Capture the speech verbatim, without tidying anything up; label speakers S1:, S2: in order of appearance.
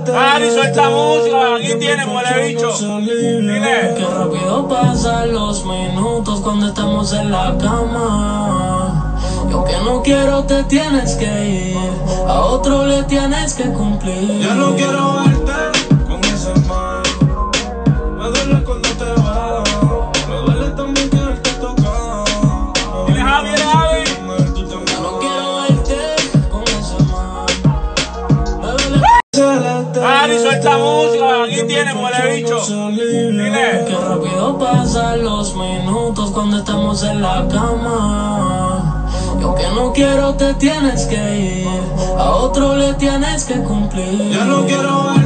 S1: Ari, suelta música, aquí tiene, huele bicho. Dile.
S2: Qué rápido pasan los minutos cuando estamos en la cama. Y aunque no quiero te tienes que ir, a otro le tienes que cumplir.
S3: Ya no quiero verte con ese mal. Me duele cuando te vas. Me duele también quererte tocar.
S1: Dile, Javi, dile, Javi.
S2: Ya no quiero verte con ese mal. Me duele.
S1: Ari, suelta música, aquí tiene, huele bicho. Dile.
S2: Qué rápido pasan los minutos cuando estamos en la cama. Y aunque no quiero te tienes que ir, a otro le tienes que cumplir.
S3: Ya no quiero